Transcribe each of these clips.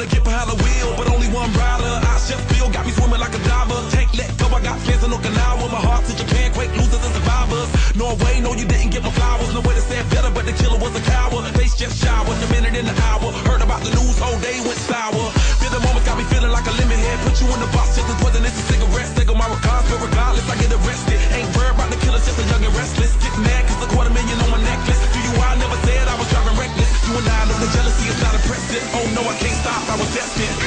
wanna get behind the wheel, but only one rider. I just feel got me swimming like a diver. Can't let go, I got fans in Okinawa. My heart to Japan, quake losers and survivors. Norway, no, you didn't get my flowers. No way to say it better, but the killer was a coward. Face just showered, a minute in the hour. Heard about the news, whole day went sour. Feel the moment got me feeling like a lemon head. Put you in the box just as poisonous as cigarettes. They go my regards, but regardless, I get arrested. Ain't worried about the killers, just a young and restless. Get mad cause $250,000 on my necklace. Do you I never said I was driving reckless. You and I know the jealousy is not impressive. Oh no, I can't stop, I was destined.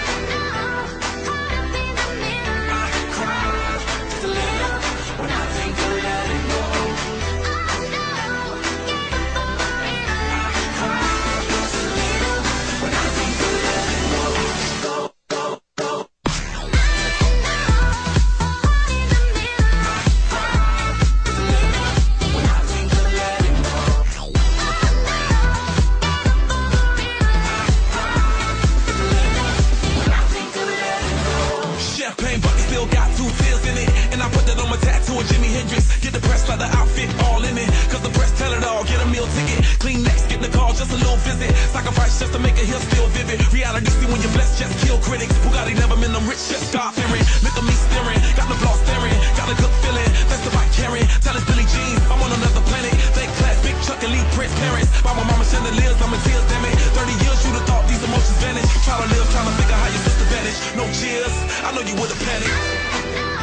Sacrifice just to make it here still vivid. Reality see when you're blessed, just kill critics. Bugatti never been them rich, just start fearing. Look at me staring, got the flaw staring. Got a good feeling, that's the bike carrying. Tell us Billie Jean, I'm on another planet. Thank class, big Chuck and Lee Prince parents. By my mama chandeliers, I'm in tears, damn it. 30 years you'd have thought these emotions vanish. Try to live, trying to figure how your sister vanished. No cheers, I know you would've panicked.